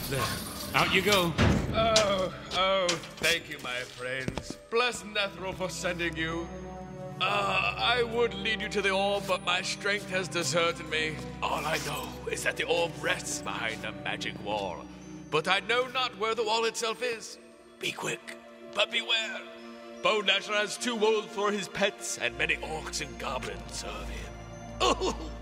There. Out you go. Oh, thank you, my friends. Bless Nethril for sending you. I would lead you to the orb, but my strength has deserted me. All I know is that the orb rests behind a magic wall. But I know not where the wall itself is. Be quick, but beware. Bone Gnasher has 2 wolves for his pets, and many orcs and goblins serve him. Oh!